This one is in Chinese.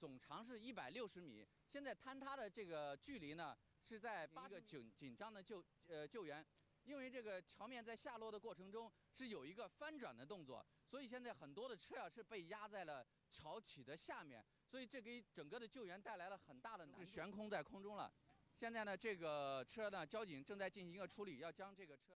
总长是160米，现在坍塌的这个距离呢是在一个紧张的救援。 因为这个桥面在下落的过程中是有一个翻转的动作，所以现在很多的车啊是被压在了桥体的下面，所以这给整个的救援带来了很大的难度，悬空在空中了。现在呢，这个车呢，交警正在进行一个处理，要将这个车。